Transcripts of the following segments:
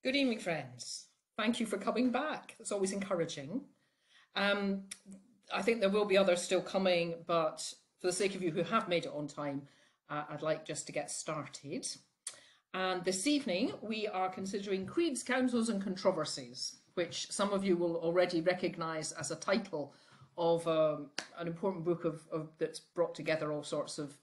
Good evening, friends. Thank you for coming back. It's always encouraging. I think there will be others still coming, but for the sake of you who have made it on time, I'd like just to get started. And this evening, we are considering Creeds, Councils and Controversies, which some of you will already recognise as a title of an important book that's brought together all sorts of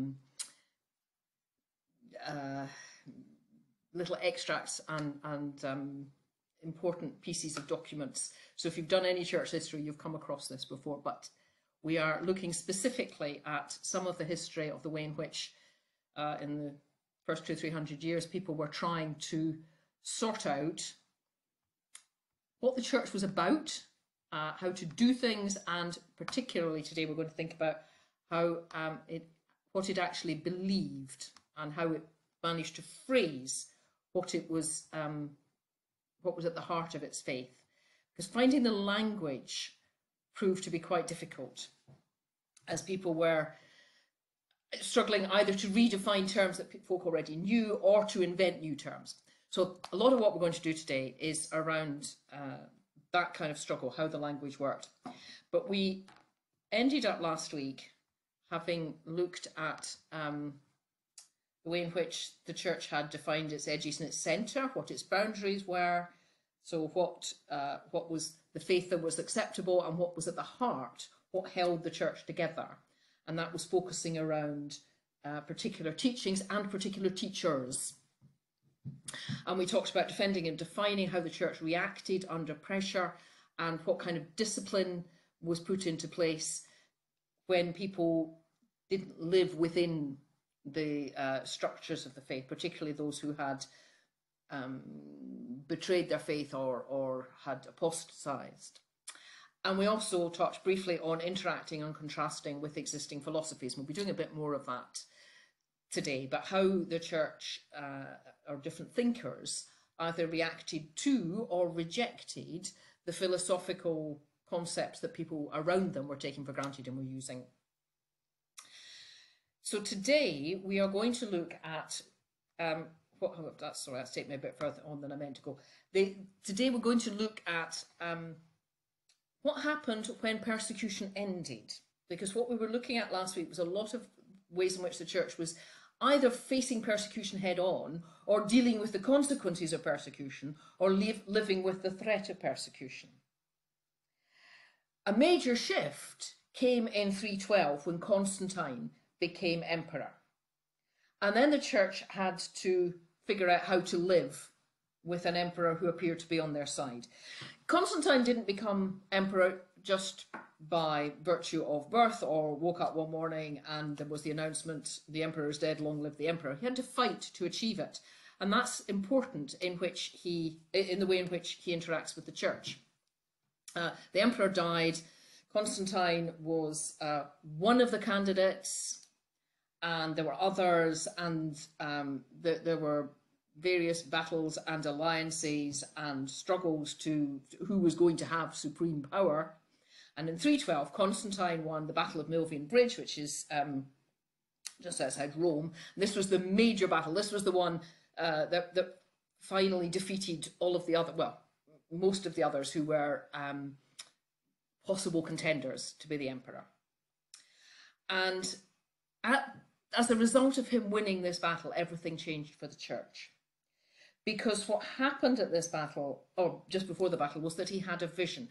little extracts and important pieces of documents. So if you've done any church history, you've come across this before, but we are looking specifically at some of the history of the way in which in the first 200-300 years people were trying to sort out what the church was about, how to do things, and particularly today we're going to think about how what it actually believed and how it managed to phrase what was at the heart of its faith, because finding the language proved to be quite difficult, as people were struggling either to redefine terms that folk already knew or to invent new terms. So a lot of what we're going to do today is around that kind of struggle, how the language worked. But we ended up last week having looked at the way in which the church had defined its edges and its centre, what its boundaries were, so what was the faith that was acceptable and what was at the heart, what held the church together. And that was focusing around particular teachings and particular teachers. And we talked about defending and defining how the church reacted under pressure and what kind of discipline was put into place when people didn't live within the structures of the faith, particularly those who had betrayed their faith or had apostatized. And we also touched briefly on interacting and contrasting with existing philosophies. And we'll be doing a bit more of that today, but how the church or different thinkers either reacted to or rejected the philosophical concepts that people around them were taking for granted and were using. So today we are going to look at that's taken me a bit further on than I meant to go. Today we're going to look at what happened when persecution ended, because what we were looking at last week was a lot of ways in which the church was either facing persecution head on or dealing with the consequences of persecution or living with the threat of persecution. A major shift came in 312 when Constantine became emperor. And then the church had to figure out how to live with an emperor who appeared to be on their side. Constantine didn't become emperor just by virtue of birth or woke up one morning and there was the announcement, the emperor is dead, long live the emperor. He had to fight to achieve it. And that's important in the way in which he interacts with the church. The emperor died. Constantine was one of the candidates, and there were others, and there were various battles and alliances and struggles to who was going to have supreme power. And in 312, Constantine won the Battle of Milvian Bridge, which is just outside Rome. This was the major battle. This was the one that finally defeated all of the other, well, most of the others who were possible contenders to be the emperor. And as a result of him winning this battle, everything changed for the church. Because what happened at this battle, or just before the battle, was that he had a vision.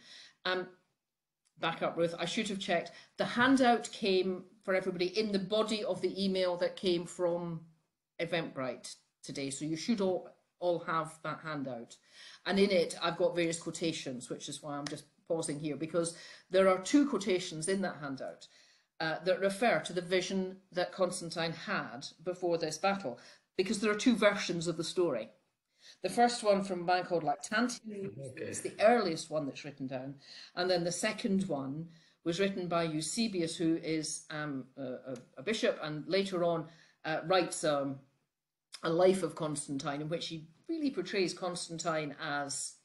Back up, Ruth, I should have checked. The handout came for everybody in the body of the email that came from Eventbrite today. So you should all have that handout. And in it, I've got various quotations, which is why I'm just pausing here, because there are two quotations in that handout that refer to the vision that Constantine had before this battle, because there are two versions of the story. The first one from a man called Lactantius is the earliest one that's written down, and then the second one was written by Eusebius, who is a bishop, and later on writes a life of Constantine, in which he really portrays Constantine as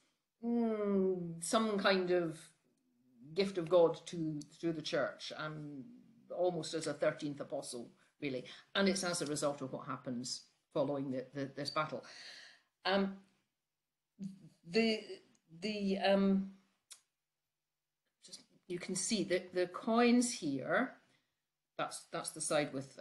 some kind of gift of God to the church, almost as a 13th apostle, really. And it's as a result of what happens following this battle. just you can see that the coins here. That's the side with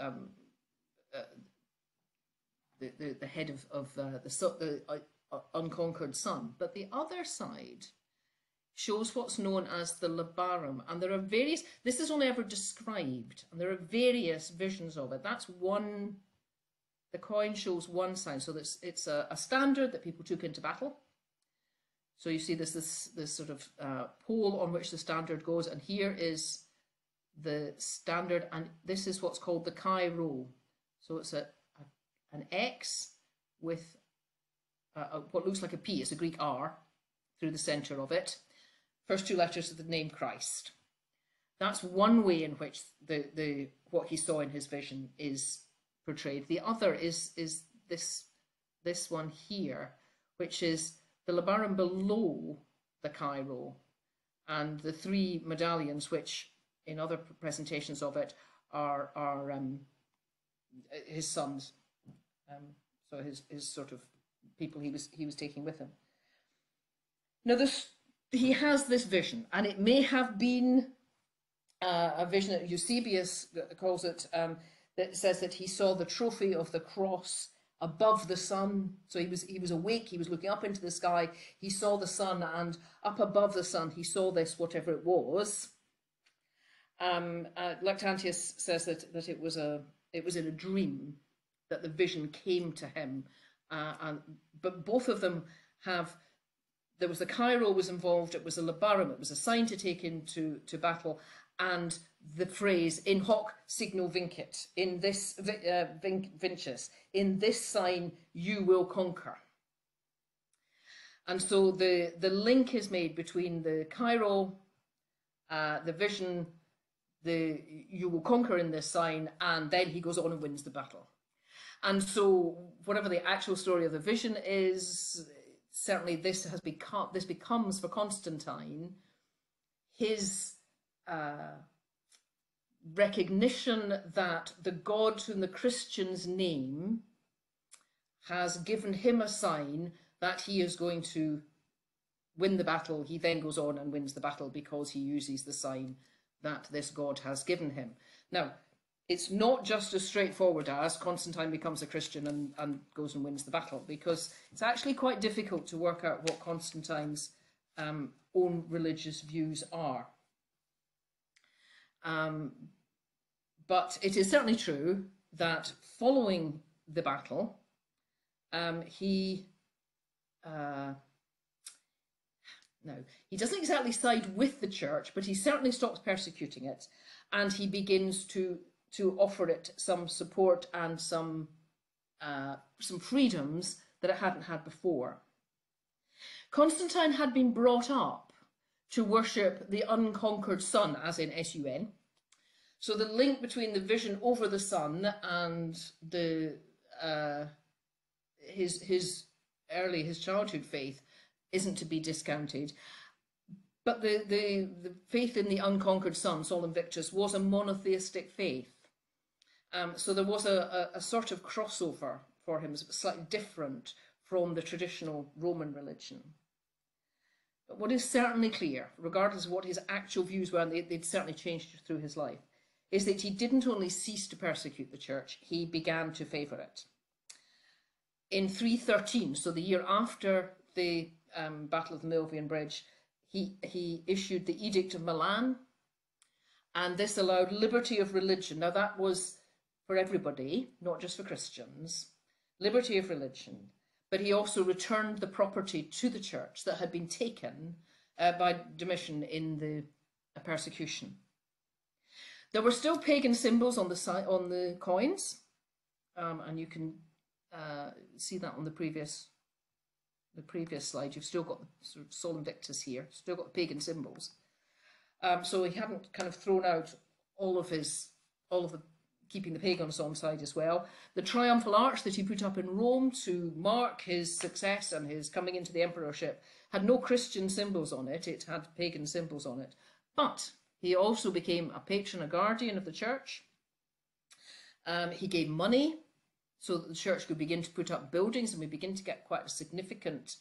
the head of the unconquered sun, but the other side shows what's known as the labarum, and there are various. This is only ever described, and there are various visions of it. That's one. The coin shows one side, so it's a standard that people took into battle. So you see this sort of pole on which the standard goes, and here is the standard, and this is what's called the chi rho. So it's an X with what looks like a P. It's a Greek R through the centre of it. First two letters of the name Christ. That's one way in which the what he saw in his vision is portrayed. The other is this one here, which is the labarum below the chi rho, and the three medallions, which in other presentations of it are his sons, so his sort of people he was taking with him. Now he has this vision, and it may have been a vision that Eusebius calls it, that says that he saw the trophy of the cross above the sun. So he was awake, he was looking up into the sky, he saw the sun, and up above the sun he saw this, whatever it was. Lactantius says that it was in a dream that the vision came to him, but both of them have. There was the chi rho was involved. It was a labarum. It was a sign to take into battle, and the phrase "in hoc signo vincit," in this vinces, in this sign you will conquer. And so the link is made between the chi rho, the vision, you will conquer in this sign, and then he goes on and wins the battle. And so whatever the actual story of the vision is, certainly this becomes for Constantine his recognition that the God whom the Christians name has given him a sign that he is going to win the battle. He then goes on and wins the battle because he uses the sign that this God has given him. Now, it's not just as straightforward as Constantine becomes a Christian and goes and wins the battle, because it's actually quite difficult to work out what Constantine's own religious views are. But it is certainly true that following the battle, he doesn't exactly side with the church, but he certainly stops persecuting it, and he begins to offer it some support and some freedoms that it hadn't had before. Constantine had been brought up to worship the unconquered sun, as in S-U-N. So the link between the vision over the sun and his childhood faith isn't to be discounted. But the faith in the unconquered sun, Sol Invictus, was a monotheistic faith. So there was a sort of crossover for him, slightly different from the traditional Roman religion. But what is certainly clear, regardless of what his actual views were, and they'd certainly changed through his life, is that he didn't only cease to persecute the church, he began to favour it. In 313, so the year after the Battle of the Milvian Bridge, he issued the Edict of Milan, and this allowed liberty of religion. Now that was for everybody, not just for Christians, liberty of religion. But he also returned the property to the church that had been taken by Domitian in the persecution. There were still pagan symbols on the coins, and you can see that on the previous slide. You've still got the sort of Sol Invictus here, still got the pagan symbols. So he hadn't kind of thrown out all of the keeping the pagans on side as well. The triumphal arch that he put up in Rome to mark his success and his coming into the emperorship had no Christian symbols on it. It had pagan symbols on it. But he also became a patron, a guardian of the church. He gave money so that the church could begin to put up buildings, and we begin to get quite a significant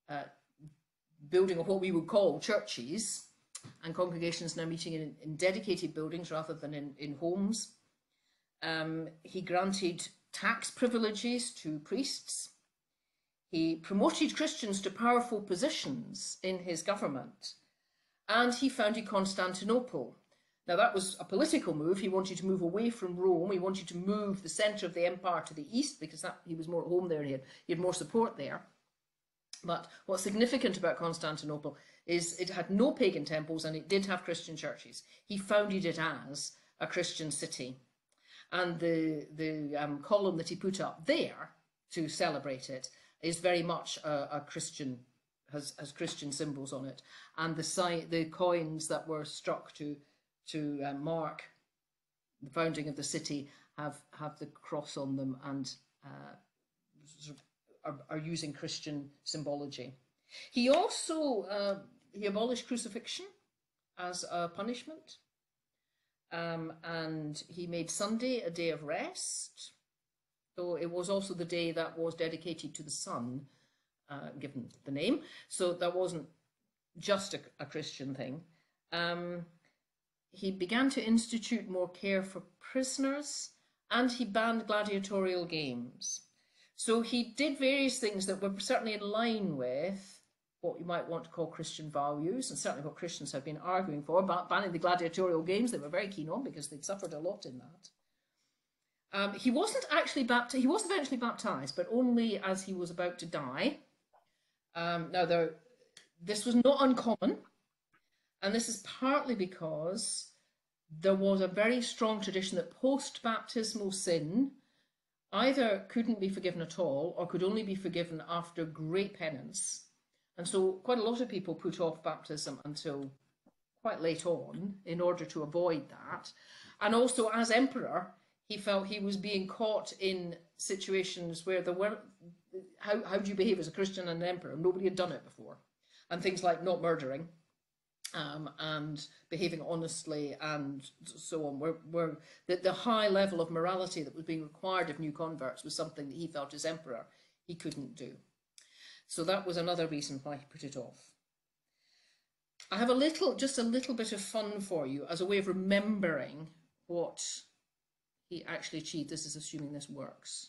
building of what we would call churches, and congregations now meeting in dedicated buildings rather than in homes. He granted tax privileges to priests. He promoted Christians to powerful positions in his government, and he founded Constantinople. Now that was a political move. He wanted to move away from Rome. He wanted to move the centre of the empire to the east because he was more at home there and he had more support there. But what's significant about Constantinople is it had no pagan temples and it did have Christian churches. He founded it as a Christian city. And the column that he put up there to celebrate it is very much a Christian, has Christian symbols on it. And the coins that were struck to mark the founding of the city have the cross on them and are using Christian symbology. He also he abolished crucifixion as a punishment, and he made Sunday a day of rest, though it was also the day that was dedicated to the sun, given the name, so that wasn't just a Christian thing. He began to institute more care for prisoners, and he banned gladiatorial games. So he did various things that were certainly in line with what you might want to call Christian values, and certainly what Christians have been arguing for, about banning the gladiatorial games they were very keen on because they'd suffered a lot in that. He wasn't actually baptized. He was eventually baptized, but only as he was about to die. Now, this was not uncommon, and this is partly because there was a very strong tradition that post-baptismal sin either couldn't be forgiven at all or could only be forgiven after great penance. And so quite a lot of people put off baptism until quite late on in order to avoid that. And also, as emperor, he felt he was being caught in situations where there weren't, how do you behave as a Christian and an emperor? Nobody had done it before. And things like not murdering and behaving honestly and so on, were the high level of morality that was being required of new converts was something that he felt as emperor he couldn't do. So that was another reason why he put it off. I have just a little bit of fun for you as a way of remembering what he actually achieved. This is assuming this works.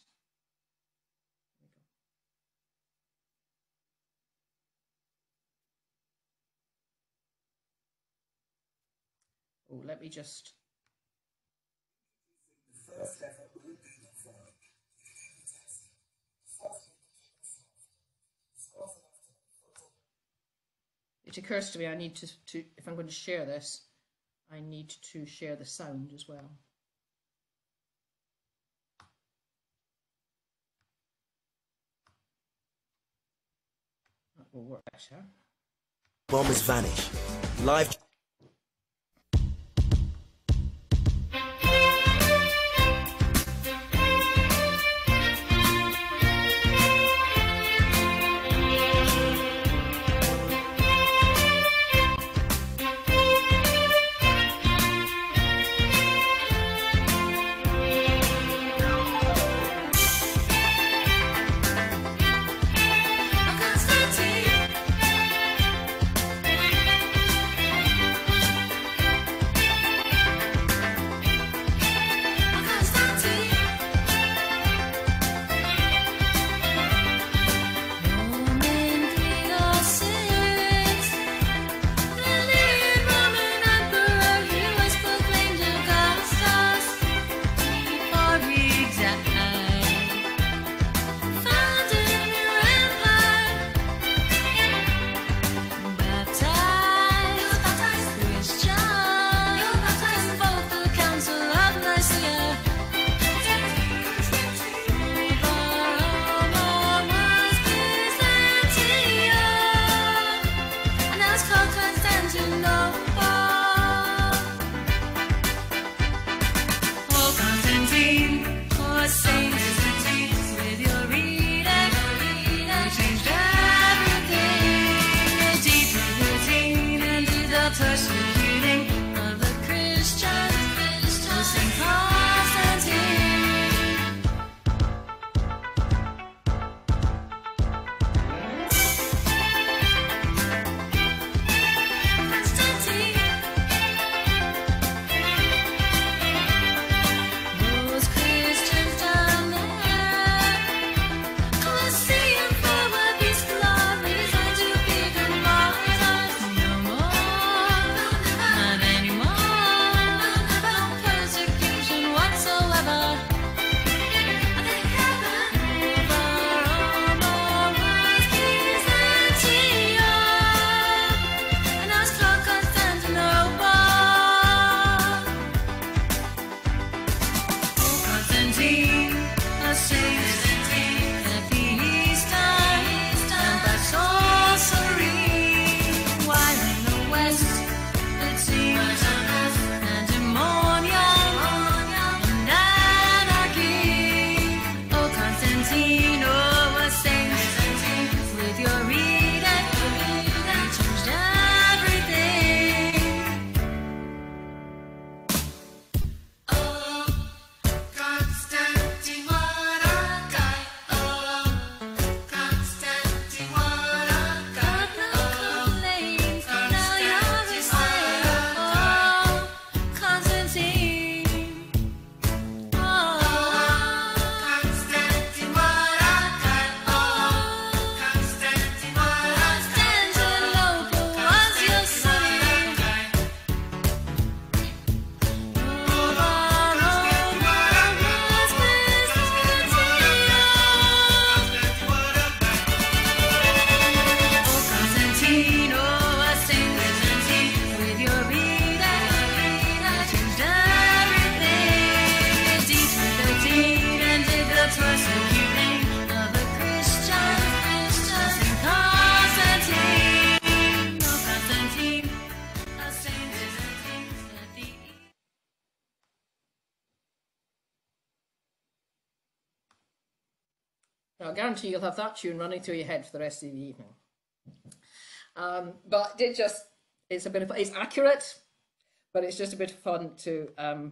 Oh, let me just... It occurs to me I need to, if I'm going to share this, I need to share the sound as well. That will work better. Bombers vanish. Live. Now, I guarantee you'll have that tune running through your head for the rest of the evening. But it's a bit of, it's accurate, but it's just a bit of fun to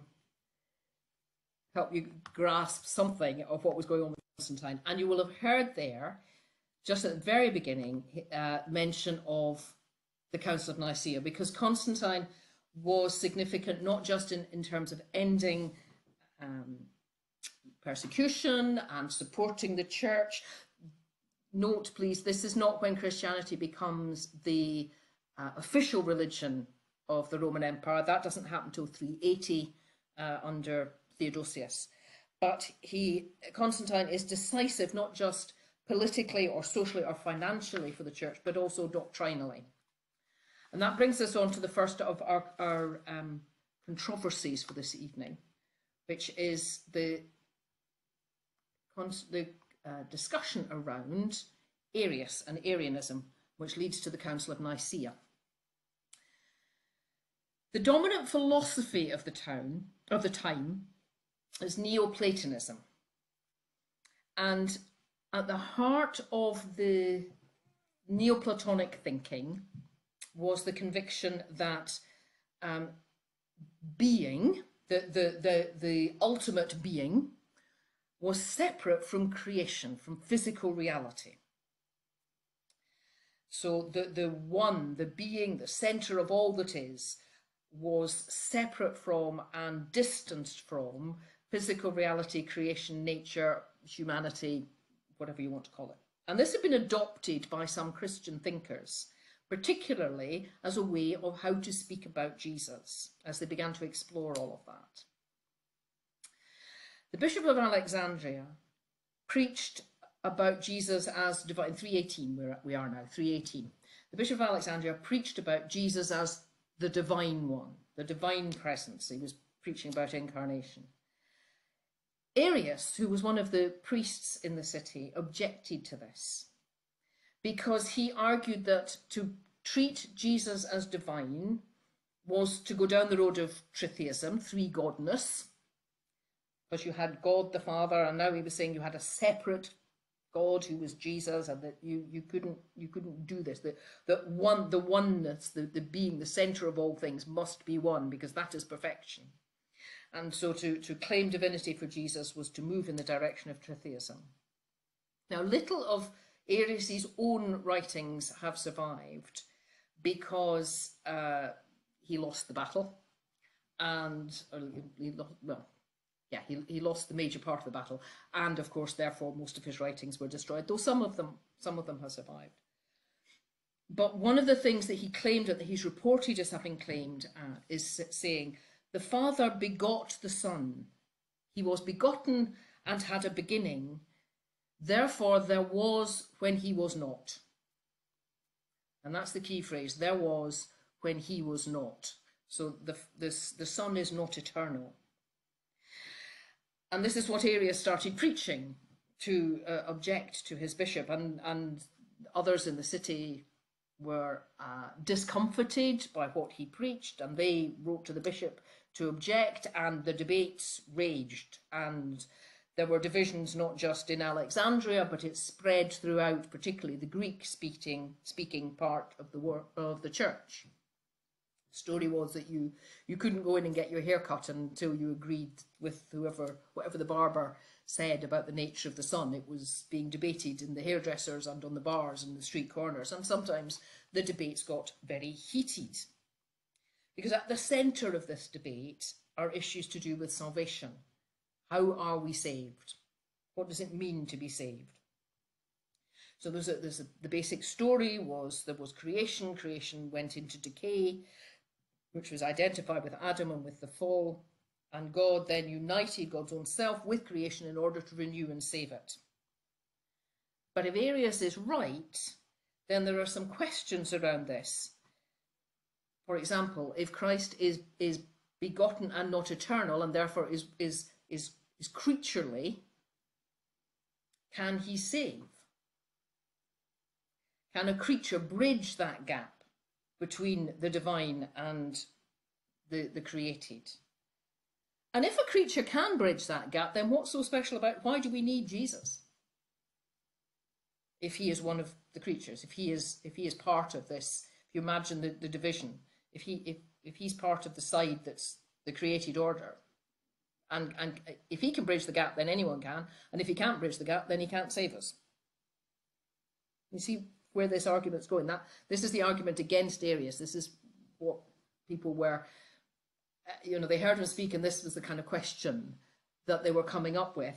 help you grasp something of what was going on with Constantine. And you will have heard there, just at the very beginning, mention of the Council of Nicaea, because Constantine was significant not just in terms of ending persecution and supporting the church. Note, please, this is not when Christianity becomes the official religion of the Roman Empire. That doesn't happen until 380 under Theodosius. But Constantine is decisive, not just politically or socially or financially for the church, but also doctrinally. And that brings us on to the first of our controversies for this evening, which is the discussion around Arius and Arianism, which leads to the Council of Nicaea. The dominant philosophy of the time is Neoplatonism, and at the heart of the Neoplatonic thinking was the conviction that being, the ultimate being, was separate from creation, from physical reality. So the one, the being, the centre of all that is, was separate from and distanced from physical reality, creation, nature, humanity, whatever you want to call it. And this had been adopted by some Christian thinkers, particularly as a way of how to speak about Jesus, as they began to explore all of that. The Bishop of Alexandria preached about Jesus as divine, in 318, where we are now, 318. The Bishop of Alexandria preached about Jesus as the divine one, the divine presence. He was preaching about incarnation. Arius, who was one of the priests in the city, objected to this because he argued that to treat Jesus as divine was to go down the road of tritheism, three-godness, because you had God the Father, and now he was saying you had a separate God who was Jesus, and that you couldn't do this. The oneness, the being, the centre of all things must be one, because that is perfection. And so to claim divinity for Jesus was to move in the direction of tritheism. Now, little of Arius' own writings have survived because he lost the battle, and he lost the major part of the battle, and of course, therefore, most of his writings were destroyed, though some of them have survived. But one of the things that he claimed, that he's reported as having claimed, is saying, the Father begot the Son. He was begotten and had a beginning. Therefore, there was when he was not. And that's the key phrase, there was when he was not. So the Son is not eternal. And this is what Arius started preaching, to object to his bishop, and others in the city were discomforted by what he preached, and they wrote to the bishop to object, and the debates raged, and there were divisions not just in Alexandria, but it spread throughout, particularly the Greek-speaking part of the church. The story was that you couldn't go in and get your hair cut until you agreed with whatever the barber said about the nature of the sun. It was being debated in the hairdressers and on the bars and the street corners, and sometimes the debates got very heated. Because at the centre of this debate are issues to do with salvation. How are we saved? What does it mean to be saved? So the basic story was there was creation. Creation went into decay, which was identified with Adam and with the fall. And God then united God's own self with creation in order to renew and save it. But if Arius is right, then there are some questions around this. For example, if Christ is begotten and not eternal, and therefore is creaturely, can he save? Can a creature bridge that gap between the divine and the created? And if a creature can bridge that gap, then what's so special about, why do we need Jesus? If he is one of the creatures, if he is part of this, if you imagine the division, if he's part of the side that's the created order, and if he can bridge the gap, then anyone can, and if he can't bridge the gap, then he can't save us. You see where this argument's going? This is the argument against Arius. This is what people were, they heard him speak, and this was the kind of question that they were coming up with.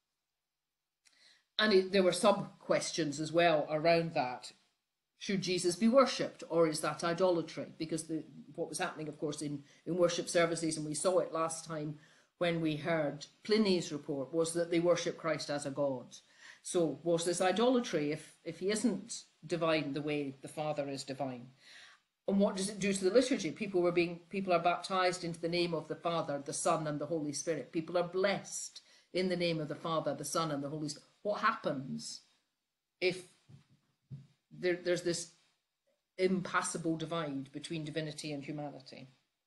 And there were sub-questions as well around that. Should Jesus be worshipped, or is that idolatry? Because what was happening, of course, in worship services, and we saw it last time when we heard Pliny's report, was that they worship Christ as a god. So was this idolatry if he isn't divine the way the Father is divine? And what does it do to the liturgy? People are baptized into the name of the Father, the Son, and the Holy Spirit. People are blessed in the name of the Father, the Son, and the Holy Spirit. What happens if there's this impassable divide between divinity and humanity?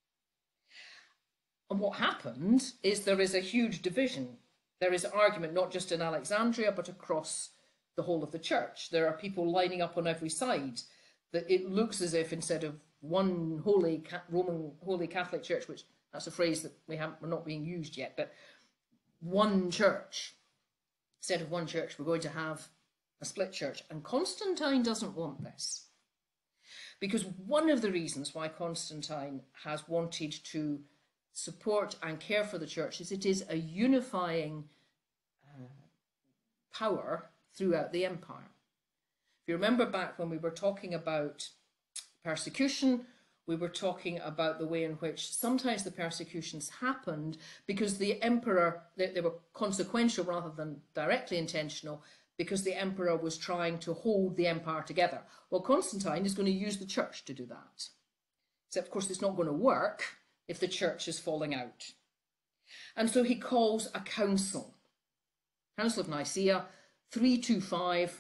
And what happened is there is a huge division. There is argument not just in Alexandria, but across the whole of the church. There are people lining up on every side. That it looks as if instead of one Roman Holy Catholic Church, which that's a phrase that we're not being used yet, but one church, instead of one church, we're going to have a split church. And Constantine doesn't want this. Because one of the reasons why Constantine has wanted to support and care for the church is it is a unifying power throughout the empire. If you remember back when we were talking about persecution, we were talking about the way in which sometimes the persecutions happened because the emperor, they were consequential rather than directly intentional, because the emperor was trying to hold the empire together. Well, Constantine is going to use the church to do that. Except, of course, it's not going to work if the church is falling out. And so he calls a council. Council of Nicaea, 325,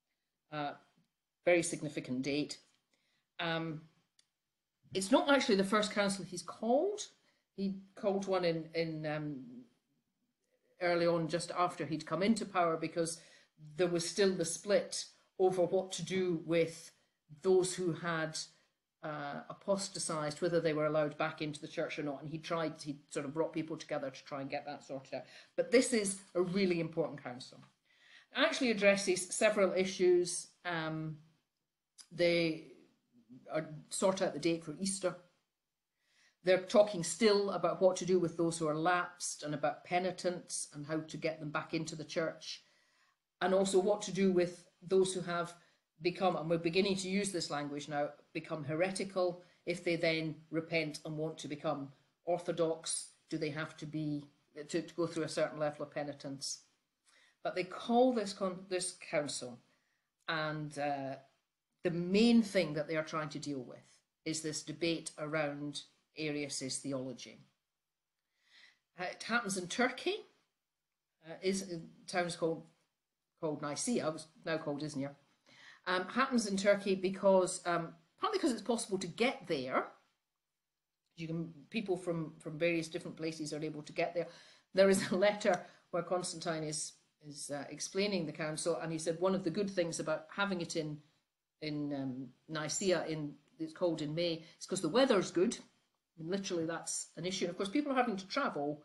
very significant date. It's not actually the first council he's called. He called one in early on, just after he'd come into power, because there was still the split over what to do with those who had apostatized, whether they were allowed back into the church or not. And he sort of brought people together to try and get that sorted out. But this is a really important council. It actually addresses several issues. They sort out the date for Easter. They're talking still about what to do with those who are lapsed, and about penitents and how to get them back into the church, and also what to do with those who have become, and we're beginning to use this language now, become heretical. If they then repent and want to become orthodox, do they have to to go through a certain level of penitence? But they call this council, and the main thing that they are trying to deal with is this debate around Arius's theology. It happens in Turkey, town is called Nicaea, it's now called Izmir. Happens in Turkey because partly because it's possible to get there. People from various different places are able to get there. There is a letter where Constantine is explaining the council, and he said one of the good things about having it in Nicaea it's called in May is because the weather's good. I mean, literally, that's an issue. And of course, people are having to travel,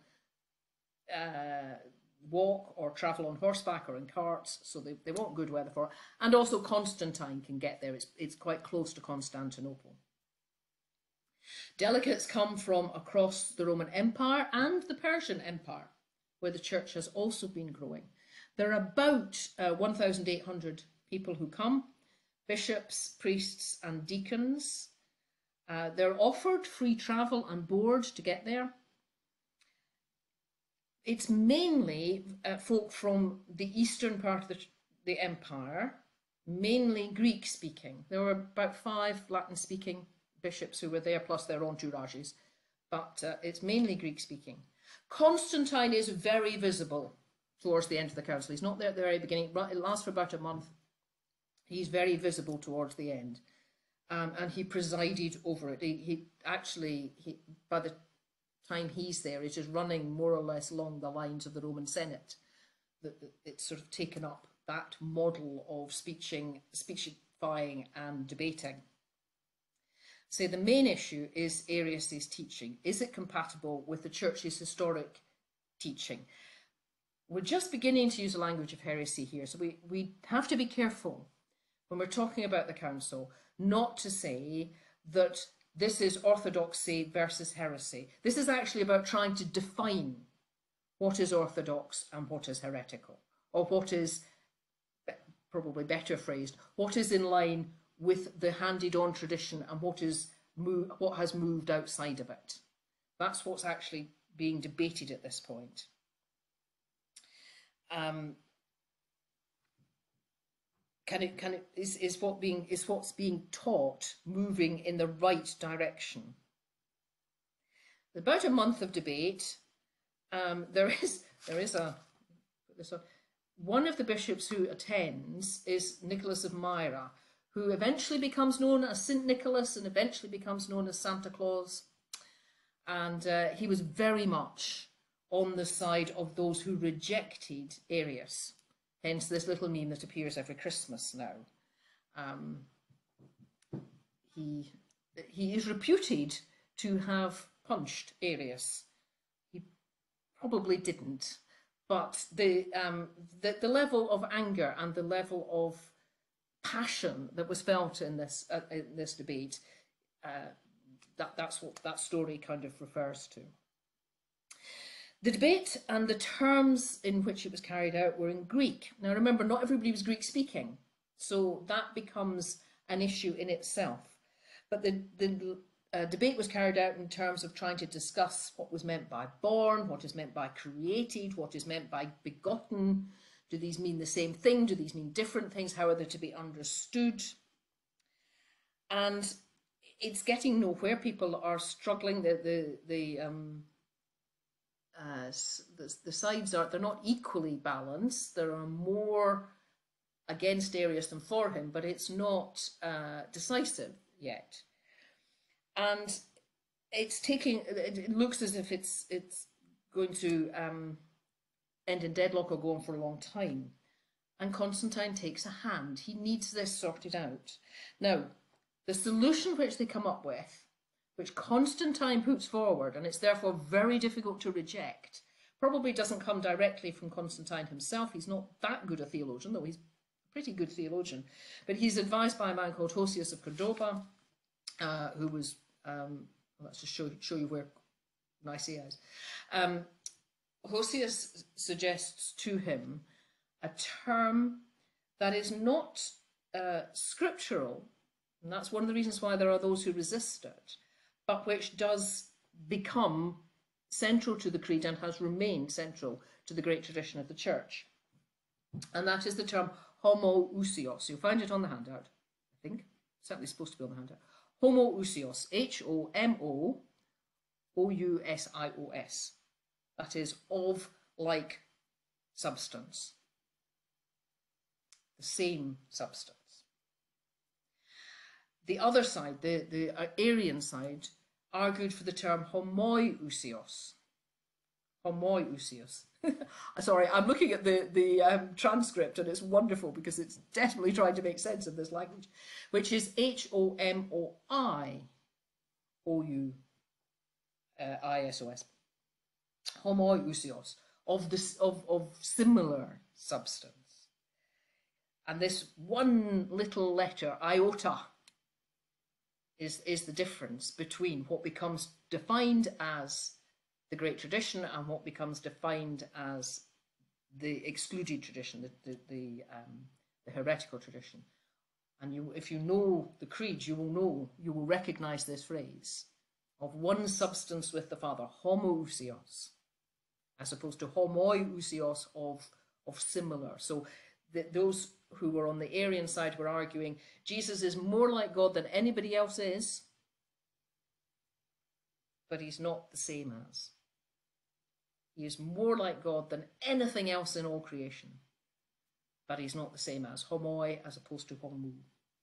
walk or travel on horseback or in carts, so they want good weather for it. And also Constantine can get there. It's quite close to Constantinople. Delegates come from across the Roman Empire and the Persian Empire, where the church has also been growing. There are about 1,800 people who come, bishops, priests and deacons. They're offered free travel and board to get there. It's mainly folk from the eastern part of the empire, mainly Greek-speaking. There were about 5 Latin-speaking bishops who were there, plus their entourages, but it's mainly Greek-speaking. Constantine is very visible towards the end of the council. He's not there at the very beginning. It lasts for about a month. He's very visible towards the end, and he presided over it. He by the time he's there, it is running more or less along the lines of the Roman Senate. It's sort of taken up that model of speechifying and debating. So the main issue is Arius' teaching. Is it compatible with the church's historic teaching? We're just beginning to use the language of heresy here, so we have to be careful when we're talking about the council not to say that this is orthodoxy versus heresy. This is actually about trying to define what is orthodox and what is heretical, or what is, probably better phrased, what is in line with the handed-on tradition and what has moved outside of it. That's what's actually being debated at this point. Is what's being taught moving in the right direction? About a month of debate. There is one of the bishops who attends is Nicholas of Myra, who eventually becomes known as St. Nicholas and eventually becomes known as Santa Claus. And he was very much on the side of those who rejected Arius. Hence this little meme that appears every Christmas now. He is reputed to have punched Arius. He probably didn't, but the level of anger and the level of passion that was felt in this debate, that's what that story kind of refers to. The debate and the terms in which it was carried out were in Greek. Now remember, not everybody was Greek speaking, so that becomes an issue in itself. But the debate was carried out in terms of trying to discuss what was meant by born, what is meant by created, what is meant by begotten. Do these mean the same thing? Do these mean different things? How are they to be understood? And it's getting nowhere. People are struggling. The sides they're not equally balanced. There are more against Arius than for him, but it's not decisive yet. And it looks as if it's going to end in deadlock or go on for a long time. And Constantine takes a hand. He needs this sorted out. Now, the solution which they come up with, which Constantine puts forward, and it's therefore very difficult to reject, probably doesn't come directly from Constantine himself. He's not that good a theologian, though he's a pretty good theologian. But he's advised by a man called Hosius of Cordoba, who was, let's just show you where Nicaea is. Hosius suggests to him a term that is not scriptural, and that's one of the reasons why there are those who resist it, but which does become central to the creed and has remained central to the great tradition of the church. And that is the term homoousios. You'll find it on the handout, I think. It's certainly supposed to be on the handout. Homoousios, H-O-M-O-O-U-S-I-O-S. That is of like substance. The same substance. The other side, the Arian side, argued for the term homoiousios. Homoiousios. Sorry, I'm looking at the transcript, and it's wonderful because it's definitely trying to make sense of this language, which is Homoiousios. Homoiousios, of similar substance. And this one little letter, iota, is the difference between what becomes defined as the great tradition and what becomes defined as the excluded tradition, the heretical tradition. And if you know the creed, you will recognise this phrase of one substance with the Father, homoousios, as opposed to homoiousios of similar. So those who were on the Arian side were arguing Jesus is more like God than anybody else is, but he's not the same as. He is more like God than anything else in all creation, but he's not the same as. Homoi as opposed to homo.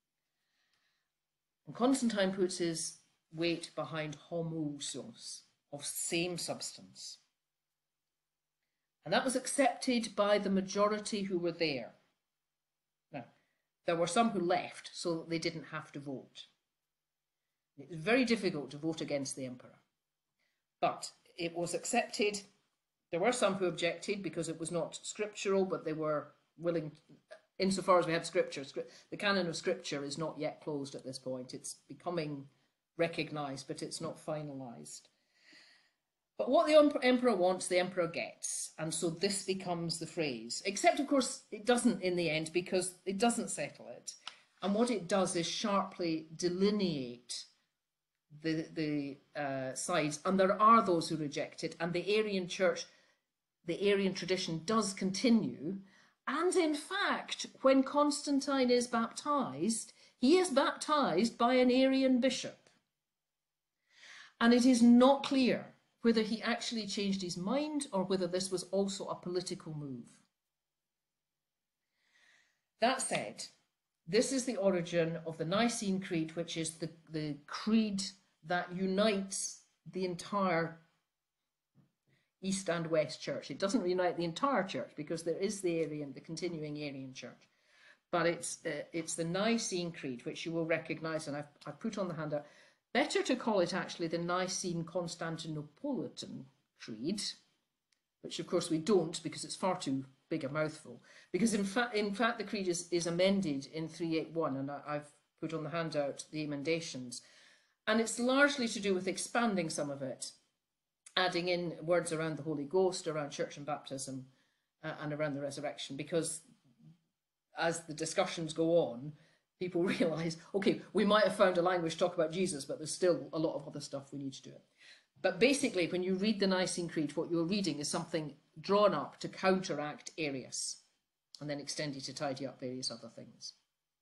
And Constantine puts his weight behind homoousios, of same substance. And that was accepted by the majority who were there. Now, there were some who left so that they didn't have to vote. It was very difficult to vote against the emperor. But it was accepted. There were some who objected because it was not scriptural, but they were willing, insofar as we had scripture. The canon of scripture is not yet closed at this point. It's becoming recognised, but it's not finalised. But what the emperor wants, the emperor gets. And so this becomes the phrase. Except, of course, it doesn't in the end, because it doesn't settle it. And what it does is sharply delineate the sides. And there are those who reject it. And the Arian church, the Arian tradition does continue. And in fact, when Constantine is baptised, he is baptised by an Arian bishop. And it is not clear whether he actually changed his mind or whether this was also a political move. That said, this is the origin of the Nicene Creed, which is the creed that unites the entire East and West Church. It doesn't unite the entire church because there is the continuing Arian church. But it's the Nicene Creed, which you will recognise, and I've put on the handout. Better to call it actually the Nicene Constantinopolitan Creed, which of course we don't because it's far too big a mouthful. Because in fact the creed is amended in 381, and I've put on the handout the emendations. And it's largely to do with expanding some of it, adding in words around the Holy Ghost, around church and baptism, and around the resurrection, because as the discussions go on, people realise, okay, we might have found a language to talk about Jesus, but there's still a lot of other stuff we need to do it. But basically, when you read the Nicene Creed, what you're reading is something drawn up to counteract Arius, and then extended to tidy up various other things.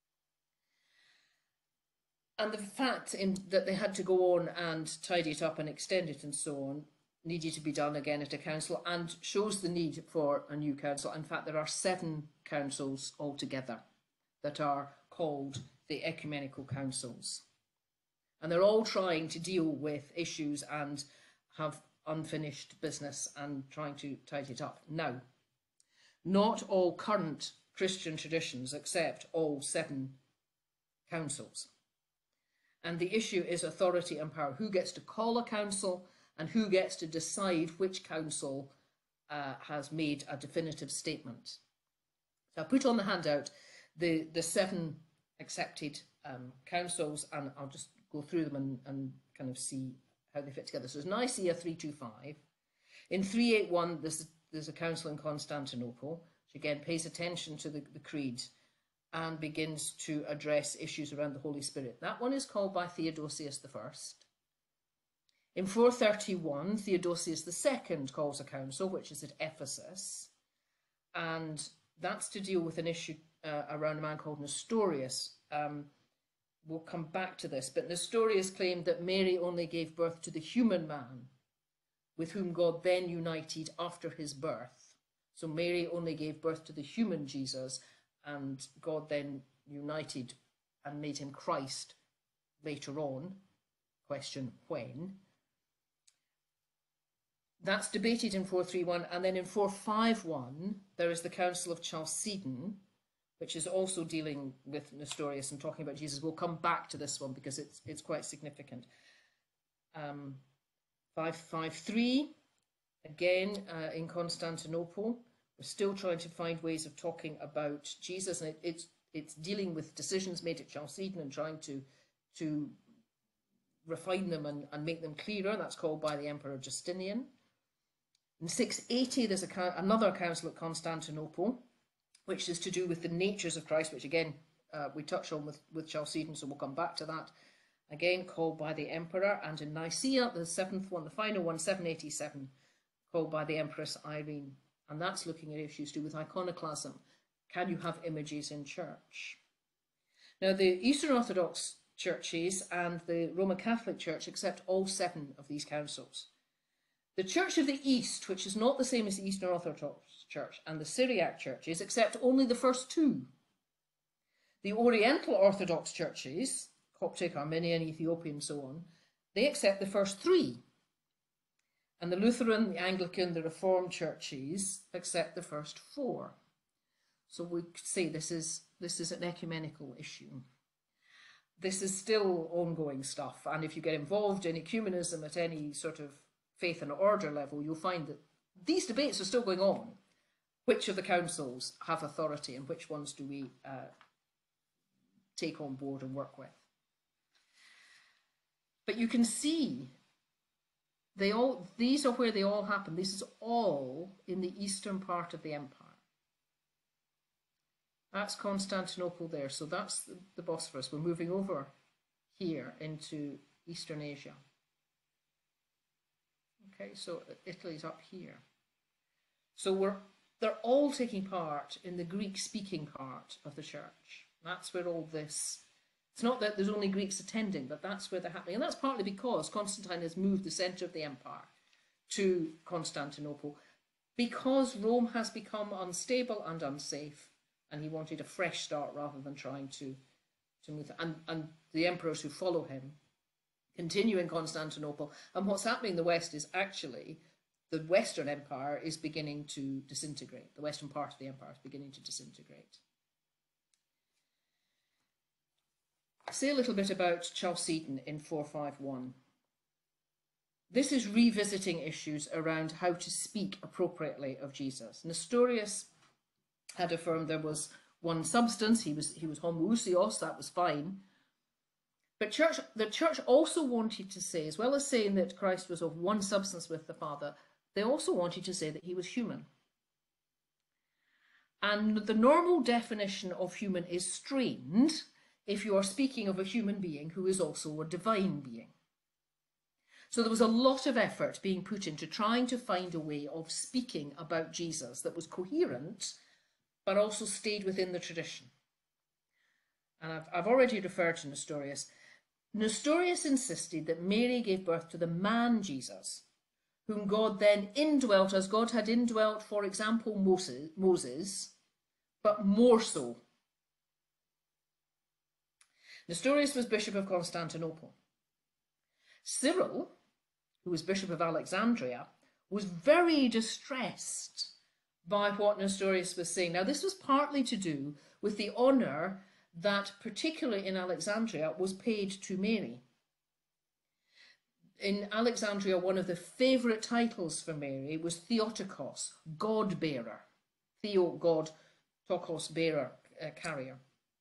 And the fact that they had to go on and tidy it up and extend it and so on needed to be done again at a council, and shows the need for a new council. In fact, there are 7 councils altogether that are called the ecumenical councils. And they're all trying to deal with issues and have unfinished business and trying to tidy it up. Now, not all current Christian traditions accept all 7 councils. And the issue is authority and power. Who gets to call a council and who gets to decide which council has made a definitive statement. So I put on the handout the 7 accepted councils, and I'll just go through them and kind of see how they fit together. So there's Nicaea 325. In 381, there's a council in Constantinople, which again pays attention to the creed and begins to address issues around the Holy Spirit. That one is called by Theodosius I. In 431, Theodosius II calls a council, which is at Ephesus, and that's to deal with an issue around a man called Nestorius. We'll come back to this, but Nestorius claimed that Mary only gave birth to the human man with whom God then united after his birth. So Mary only gave birth to the human Jesus, and God then united and made him Christ later on. Question, when? That's debated in 431, and then in 451 there is the Council of Chalcedon, which is also dealing with Nestorius and talking about Jesus. We'll come back to this one because it's quite significant. 553, again in Constantinople, we're still trying to find ways of talking about Jesus, and it's dealing with decisions made at Chalcedon and trying to refine them and make them clearer. That's called by the Emperor Justinian. In 680, there's another council at Constantinople, which is to do with the natures of Christ, which again we touch on with Chalcedon, so we'll come back to that. Again, called by the emperor. And in Nicaea, the seventh one, the final one, 787, called by the Empress Irene. And that's looking at issues to do with iconoclasm. Can you have images in church? Now, the Eastern Orthodox churches and the Roman Catholic Church accept all 7 of these councils. The Church of the East, which is not the same as the Eastern Orthodox Church, and the Syriac churches accept only the first 2. The Oriental Orthodox churches, Coptic, Armenian, Ethiopian, so on, they accept the first 3. And the Lutheran, the Anglican, the Reformed churches accept the first 4. So we could say this is an ecumenical issue. This is still ongoing stuff, and if you get involved in ecumenism at any sort of faith and order level, you'll find that these debates are still going on. Which of the councils have authority and which ones do we take on board and work with? But you can see these are where they all happen. This is all in the eastern part of the empire. That's Constantinople there, so that's the Bosphorus. We're moving over here into Eastern Asia. Okay, so Italy's up here. So they're all taking part in the Greek-speaking part of the church. That's where all this, it's not that there's only Greeks attending, but that's where they're happening. And that's partly because Constantine has moved the centre of the empire to Constantinople, because Rome has become unstable and unsafe, and he wanted a fresh start rather than trying to move. And the emperors who follow him continue in Constantinople. And what's happening in the West is actually the Western Empire is beginning to disintegrate. The Western part of the empire is beginning to disintegrate. I'll say a little bit about Chalcedon in 451. This is revisiting issues around how to speak appropriately of Jesus. Nestorius had affirmed there was one substance, he was homoousios, that was fine. But the church also wanted to say, as well as saying that Christ was of one substance with the Father, they also wanted to say that he was human. And the normal definition of human is strained if you are speaking of a human being who is also a divine being. So there was a lot of effort being put into trying to find a way of speaking about Jesus that was coherent, but also stayed within the tradition. And I've already referred to Nestorius. Nestorius insisted that Mary gave birth to the man Jesus, whom God then indwelt as God had indwelt, for example, Moses, but more so. Nestorius was Bishop of Constantinople. Cyril, who was Bishop of Alexandria, was very distressed by what Nestorius was saying. Now, this was partly to do with the honour that, particularly in Alexandria, was paid to Mary. In Alexandria, one of the favourite titles for Mary was Theotokos, God-bearer. Theo, God, tokos, bearer, carrier.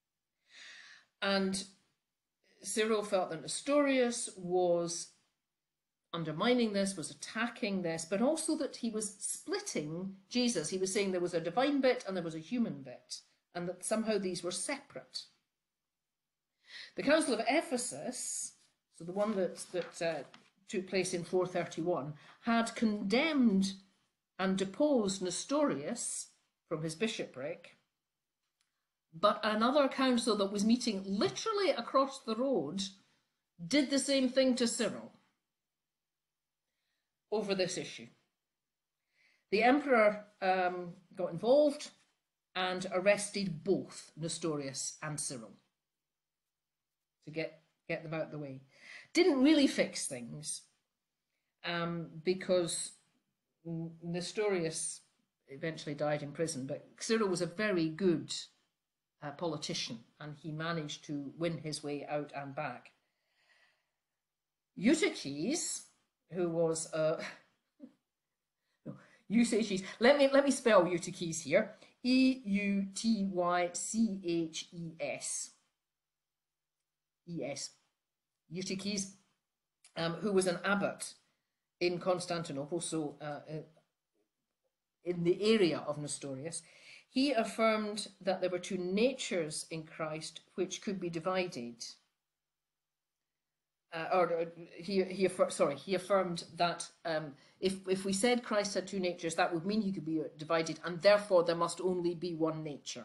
And Cyril felt that Nestorius was undermining this, was attacking this, but also that he was splitting Jesus. He was saying there was a divine bit and there was a human bit, and that somehow these were separate. The Council of Ephesus, so the one that took place in 431, had condemned and deposed Nestorius from his bishopric, but another council that was meeting literally across the road did the same thing to Cyril over this issue. The emperor got involved and arrested both Nestorius and Cyril to get them out of the way. Didn't really fix things because Nestorius eventually died in prison, but Cyril was a very good politician, and he managed to win his way out and back. Eutyches, who was Eutyches. Let me spell Eutyches here. Eutyches. Eutyches, who was an abbot in Constantinople, so in the area of Nestorius. He affirmed that there were two natures in Christ which could be divided. He affirmed that if we said Christ had two natures, that would mean he could be divided, and therefore there must only be one nature.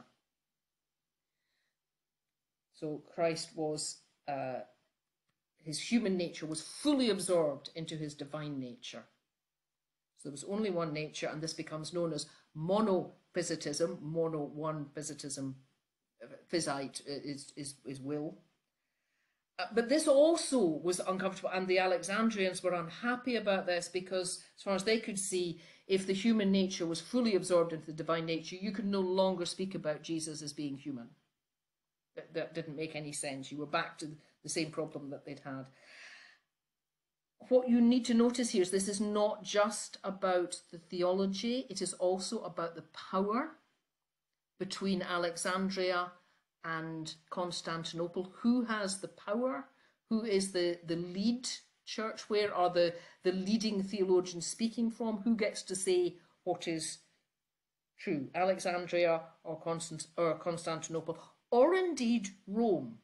So Christ was, his human nature was fully absorbed into his divine nature. So there was only one nature, and this becomes known as monophysitism. Mono, one, physitism, physite is will. But this also was uncomfortable, and the Alexandrians were unhappy about this because, as far as they could see, if the human nature was fully absorbed into the divine nature, you could no longer speak about Jesus as being human. That didn't make any sense. You were back to the same problem that they'd had. What you need to notice here is this is not just about the theology, it is also about the power between Alexandria and Constantinople. Who has the power? Who is the lead church? Where are the leading theologians speaking from? Who gets to say what is true? Alexandria or Constantinople, or indeed Rome.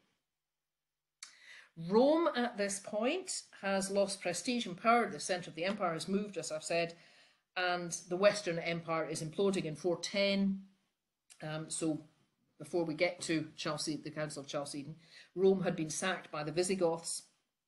Rome at this point has lost prestige and power. The centre of the empire has moved, as I've said, and the Western Empire is imploding in 410. So before we get to the Council of Chalcedon, Rome had been sacked by the Visigoths.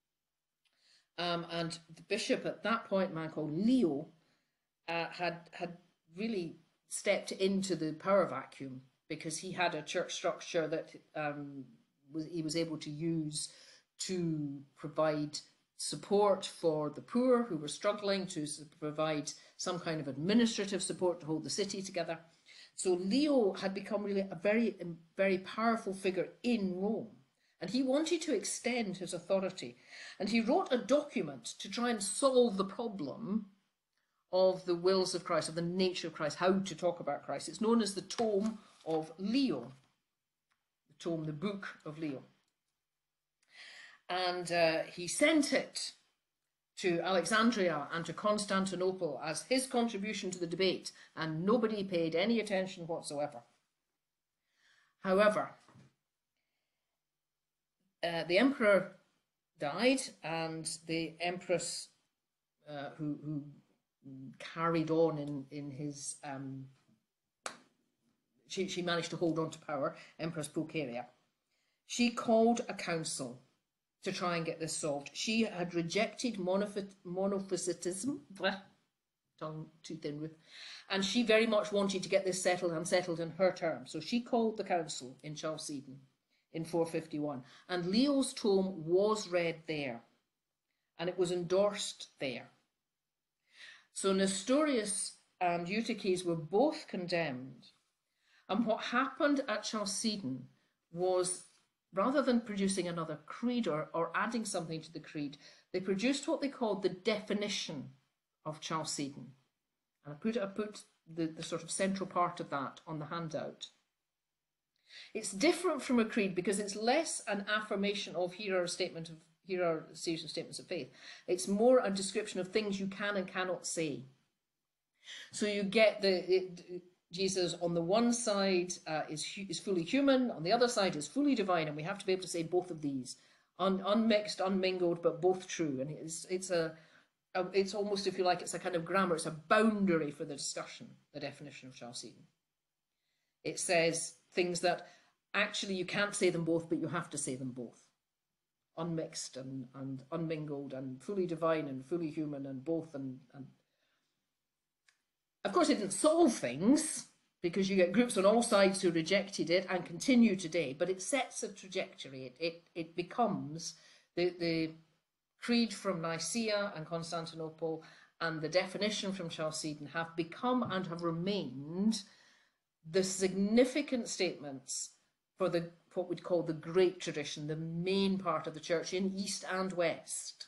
And the bishop at that point, a man called Leo, had really stepped into the power vacuum because he had a church structure that he was able to use to provide support for the poor who were struggling, to provide some kind of administrative support to hold the city together. So Leo had become really a very, very powerful figure in Rome, and he wanted to extend his authority. And he wrote a document to try and solve the problem of the wills of Christ, of the nature of Christ, how to talk about Christ. It's known as the Tome of Leo, the Book of Leo. And he sent it to Alexandria and to Constantinople as his contribution to the debate, and nobody paid any attention whatsoever. However, the emperor died, and the empress who carried on in his... She managed to hold on to power, Empress Pulcheria. She called a council to try and get this solved. She had rejected monophysitism, tongue too thin, Ruth, and she very much wanted to get this settled and settled in her terms. So she called the council in Chalcedon in 451, and Leo's tome was read there, and it was endorsed there. So Nestorius and Eutyches were both condemned, and what happened at Chalcedon was, rather than producing another creed or adding something to the creed, they produced what they called the definition of Chalcedon. And I put the sort of central part of that on the handout. It's different from a creed because it's less an affirmation of here are a series of statements of faith. It's more a description of things you can and cannot say. So you get Jesus on the one side is fully human, on the other side is fully divine, and we have to be able to say both of these, unmixed, unmingled, but both true. And it's almost, if you like, it's a kind of grammar, it's a boundary for the discussion, the definition of Chalcedon. It says things that actually you can't say them both, but you have to say them both. Unmixed and unmingled, and fully divine and fully human, and both, and Of course, it didn't solve things, because you get groups on all sides who rejected it and continue today, but it sets a trajectory. It becomes the creed from Nicaea and Constantinople and the definition from Chalcedon have become and have remained the significant statements for the what we'd call the great tradition, the main part of the church in East and West.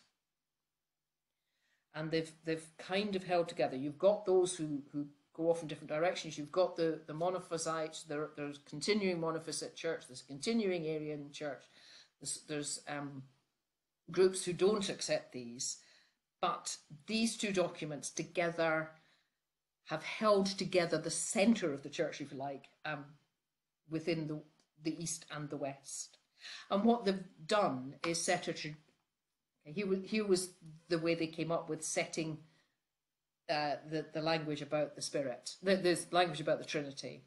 And they've kind of held together. You've got those who go off in different directions. You've got the monophysites. There's continuing monophysite church. There's continuing Arian church. There's groups who don't accept these. But these two documents together have held together the centre of the church, if you like, within the East and the West. And what they've done is set a here was the way they came up with setting the language about the Spirit, the language about the Trinity.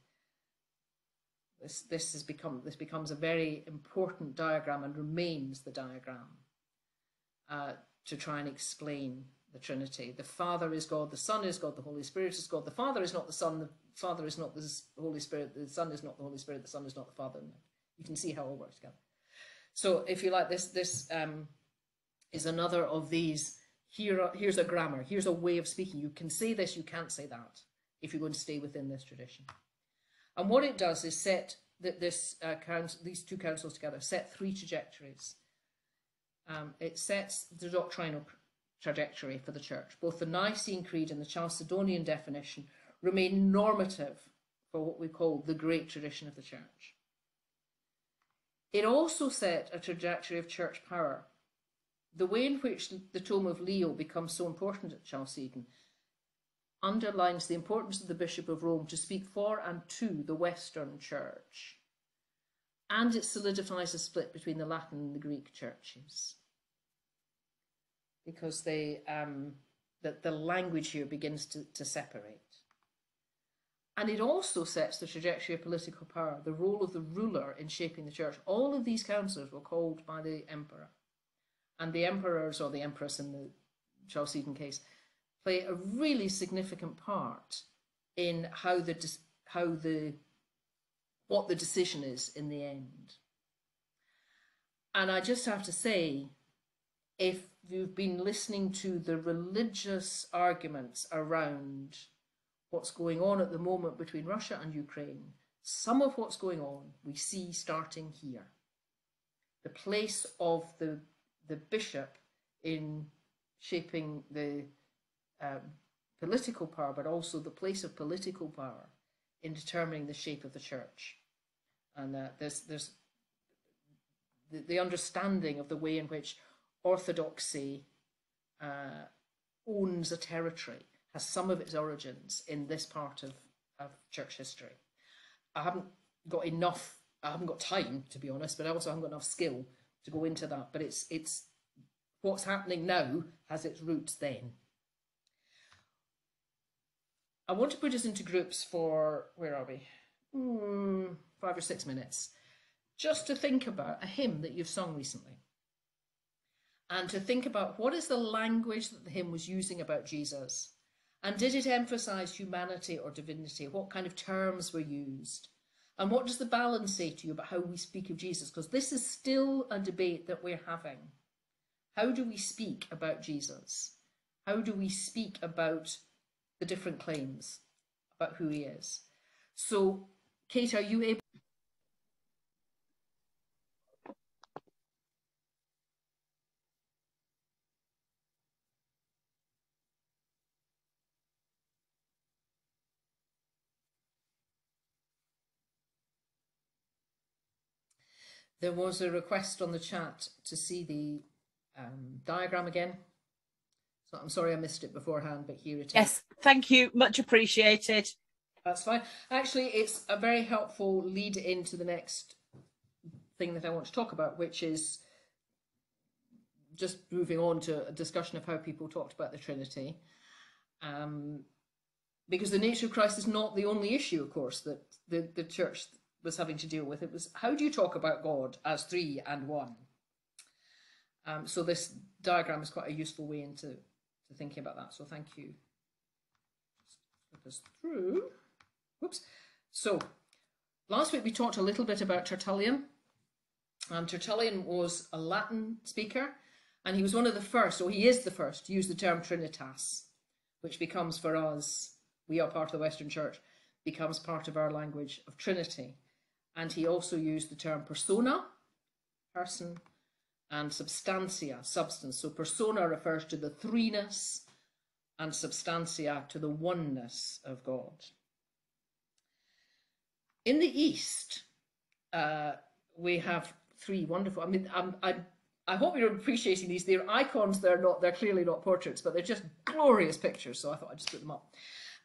This becomes a very important diagram and remains the diagram to try and explain the Trinity. The Father is God, the Son is God, the Holy Spirit is God. The Father is not the Son, the Father is not the Holy Spirit, the Son is not the Holy Spirit, the Son is not the Father. You can see how it all works together. So if you like, this is another of these. Here's a grammar, here's a way of speaking. You can say this, you can't say that, if you're going to stay within this tradition. And what it does is set these two councils together, set three trajectories. It sets the doctrinal trajectory for the church. Both the Nicene Creed and the Chalcedonian definition remain normative for what we call the great tradition of the church. It also set a trajectory of church power. The way in which the tome of Leo becomes so important at Chalcedon underlines the importance of the Bishop of Rome to speak for and to the Western Church. And it solidifies a split between the Latin and the Greek churches, because the language here begins to separate. And it also sets the trajectory of political power, the role of the ruler in shaping the church. All of these councils were called by the emperor. And the emperors, or the empress in the Chalcedon case, play a really significant part in what the decision is in the end. And I just have to say, if you've been listening to the religious arguments around what's going on at the moment between Russia and Ukraine, some of what's going on we see starting here. The place of the bishop in shaping the political power, but also the place of political power in determining the shape of the church. And there's the understanding of the way in which orthodoxy owns a territory has some of its origins in this part of church history. I haven't got time, to be honest, but I also haven't got enough skill to go into that. But it's what's happening now has its roots then. I want to put us into groups for, where are we? 5 or 6 minutes, just to think about a hymn that you've sung recently, and to think about what is the language that the hymn was using about Jesus, and did it emphasize humanity or divinity? What kind of terms were used? And what does the balance say to you about how we speak of Jesus? Because this is still a debate that we're having. How do we speak about Jesus? How do we speak about the different claims about who he is? So, Kate, are you able? There was a request on the chat to see the diagram again. So I'm sorry I missed it beforehand, but here it is. Yes, thank you. Much appreciated. That's fine. Actually, it's a very helpful lead into the next thing that I want to talk about, which is just moving on to a discussion of how people talked about the Trinity. Because the nature of Christ is not the only issue, of course, that the church was having to deal with. It was, how do you talk about God as three and one? So this diagram is quite a useful way into thinking about that. So thank you. look us through. Whoops. So, last week we talked a little bit about Tertullian. And Tertullian was a Latin speaker, and he was one of the first, or he is the first, to use the term Trinitas, which becomes for us, we are part of the Western Church, becomes part of our language of Trinity. And he also used the term persona, person, and substantia, substance. So persona refers to the threeness, and substantia to the oneness of God. In the East, we have three wonderful, I mean, I hope you're appreciating these. They're icons, they're clearly not portraits, but they're just glorious pictures, so I thought I'd just put them up.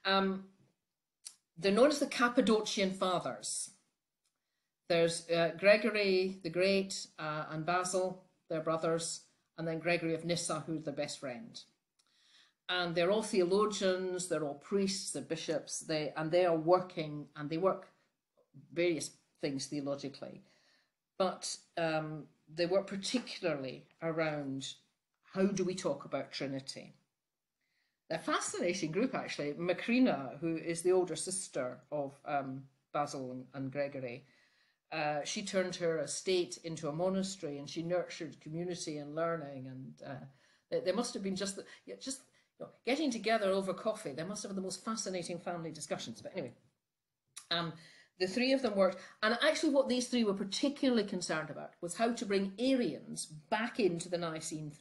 They're known as the Cappadocian Fathers. There's Gregory the Great and Basil, their brothers, and then Gregory of Nyssa, who's their best friend. And they're all theologians, they're all priests, they're bishops, they are working, and they work various things theologically, but they work particularly around how do we talk about Trinity. They're a fascinating group, actually. Macrina, who is the older sister of Basil and Gregory, she turned her estate into a monastery, and she nurtured community and learning, and they must have been just getting together over coffee. They must have the most fascinating family discussions. But anyway, the three of them worked, and actually what these three were particularly concerned about was how to bring Arians back into the Nicene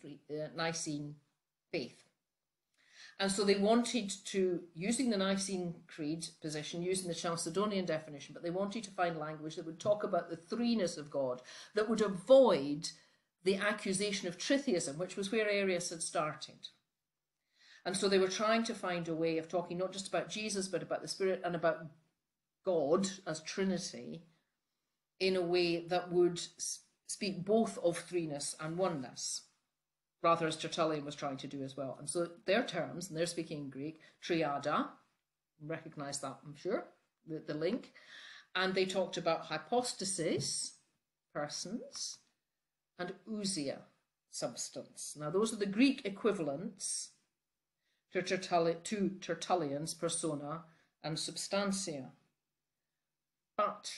faith. And so they wanted to, using the Nicene Creed position, using the Chalcedonian definition, but they wanted to find language that would talk about the threeness of God, that would avoid the accusation of tritheism, which was where Arius had started. And so they were trying to find a way of talking not just about Jesus, but about the Spirit and about God as Trinity in a way that would speak both of threeness and oneness, rather as Tertullian was trying to do as well. And so their terms, and they're speaking in Greek, triada, recognise that, I'm sure, the link, and they talked about hypostasis, persons, and ousia, substance. Now those are the Greek equivalents to Tertullian's persona and substantia. But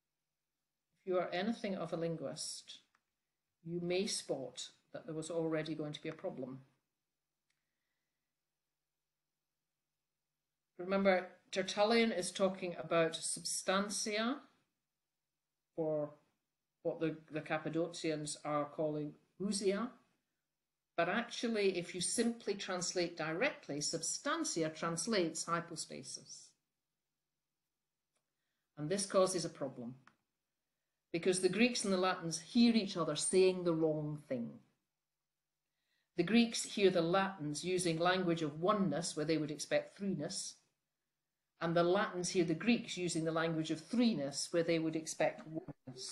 if you are anything of a linguist, you may spot that there was already going to be a problem. Remember, Tertullian is talking about substantia, or what the Cappadocians are calling ousia, but actually, if you simply translate directly, substantia translates hypostasis. And this causes a problem, because the Greeks and the Latins hear each other saying the wrong thing. The Greeks hear the Latins using language of oneness, where they would expect threeness, and the Latins hear the Greeks using the language of threeness, where they would expect oneness.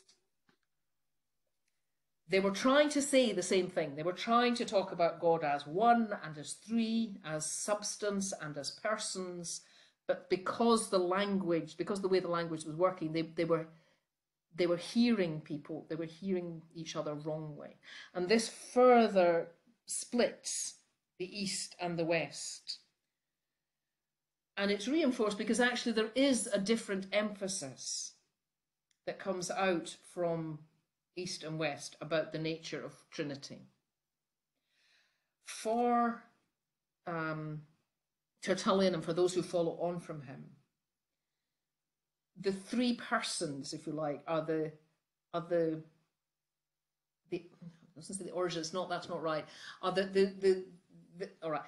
They were trying to say the same thing. They were trying to talk about God as one and as three, as substance and as persons, but because the way the language was working, they were hearing people, they were hearing each other wrongly. And this further splits the East and the West. And it's reinforced because actually there is a different emphasis that comes out from East and West about the nature of Trinity. For Tertullian and for those who follow on from him, the three persons, if you like, are the I was going to say the origin. That's not right. Are all right.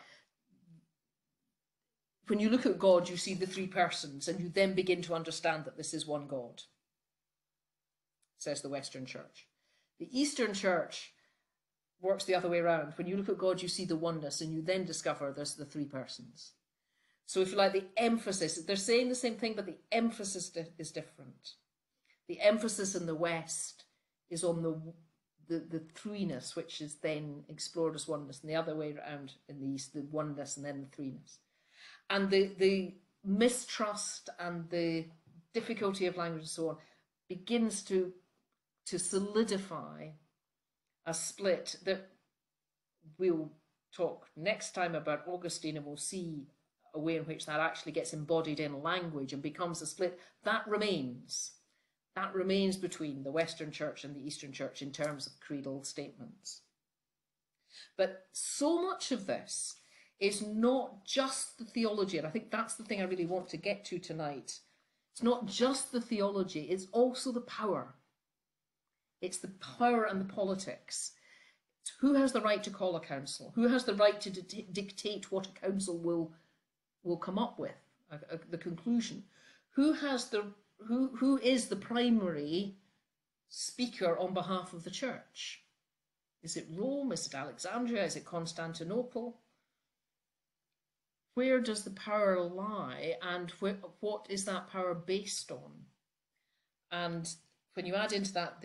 When you look at God, you see the three persons, and you then begin to understand that this is one God, says the Western Church. The Eastern Church works the other way around. When you look at God, you see the oneness, and you then discover there's the three persons. So if you like, the emphasis, they're saying the same thing, but the emphasis is different. The emphasis in the West is on the threeness, which is then explored as oneness, and the other way around in the East, the oneness and then the threeness. And the mistrust and the difficulty of language and so on begins to solidify a split that we'll talk next time about Augustine, and we'll see a way in which that actually gets embodied in language and becomes a split, that remains. That remains between the Western Church and the Eastern Church in terms of creedal statements. But so much of this is not just the theology, and I think that's the thing I really want to get to tonight. It's not just the theology, it's also the power. It's the power and the politics. It's who has the right to call a council? Who has the right to dictate what a council will come up with, the conclusion? Who is the primary speaker on behalf of the church? Is it Rome? Is it Alexandria? Is it Constantinople? Where does the power lie, and what is that power based on? And when you add into that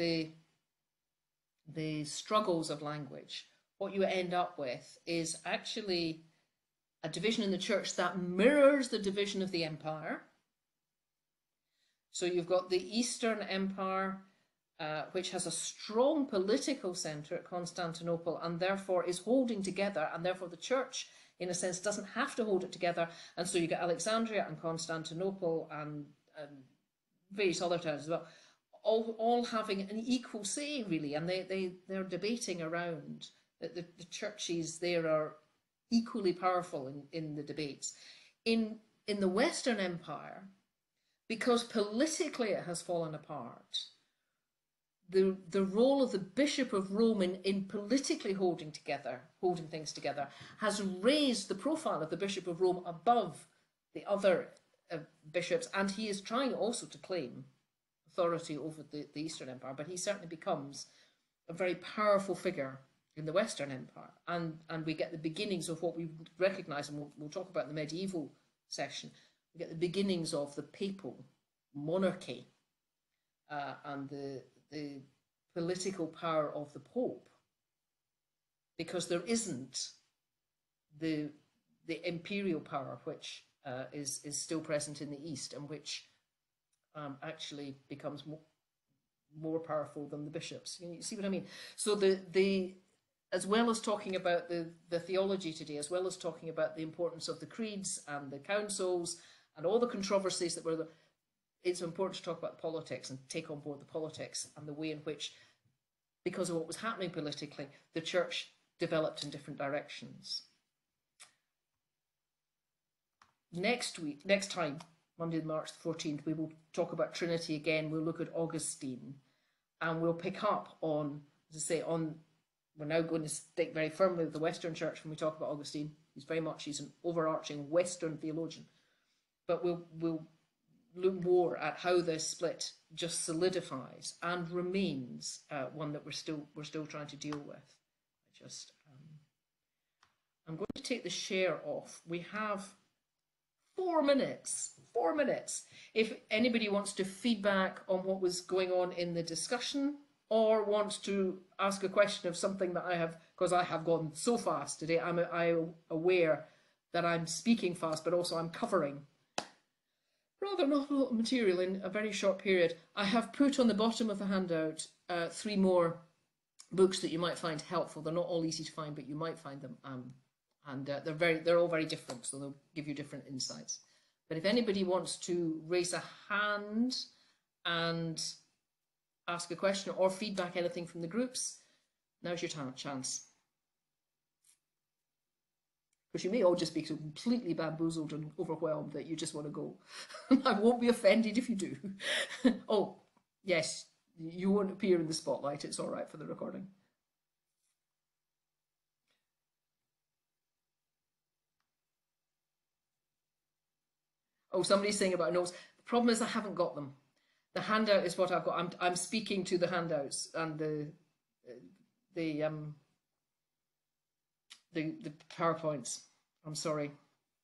the struggles of language, what you end up with is actually a division in the church that mirrors the division of the empire. So you've got the Eastern Empire, which has a strong political centre at Constantinople and therefore is holding together, and therefore the church, in a sense, doesn't have to hold it together. And so you get Alexandria and Constantinople and various other towns as well, all having an equal say, really, and they're debating around that the churches there are equally powerful in the debates. In the Western Empire, because politically it has fallen apart, the role of the Bishop of Rome in politically holding things together has raised the profile of the Bishop of Rome above the other bishops, and he is trying also to claim authority over the Eastern Empire, but he certainly becomes a very powerful figure in the Western Empire, and we get the beginnings of what we recognise, and we'll talk about in the medieval section. We get the beginnings of the papal monarchy and the political power of the Pope, because there isn't the imperial power which is still present in the East, and which actually becomes more powerful than the bishops. You see what I mean? So as well as talking about the theology today, as well as talking about the importance of the creeds and the councils and all the controversies that were there, it's important to talk about the politics and take on board the politics and the way in which, because of what was happening politically, the church developed in different directions. Next time, Monday, March the 14th, we will talk about Trinity again. We'll look at Augustine, and we'll pick up on, as I say, we're now going to stick very firmly with the Western Church when we talk about Augustine. He's an overarching Western theologian, but we'll look more at how this split just solidifies and remains one that we're still trying to deal with. I'm going to take the share off. We have 4 minutes. 4 minutes. If anybody wants to feedback on what was going on in the discussion, or wants to ask a question of something that I have, because I have gone so fast today, I'm aware that I'm speaking fast, but also I'm covering rather not a lot of material in a very short period. I have put on the bottom of the handout 3 more books that you might find helpful. They're not all easy to find, but you might find them, and they're all very different, so they'll give you different insights. But if anybody wants to raise a hand and ask a question or feedback anything from the groups, now's your chance. Because you may all just be completely bamboozled and overwhelmed that you just want to go. I won't be offended if you do. Oh, yes, you won't appear in the spotlight. It's all right for the recording. Oh, somebody's saying about notes. The problem is I haven't got them. The handout is what I've got. I'm speaking to the handouts and the PowerPoints. I'm sorry.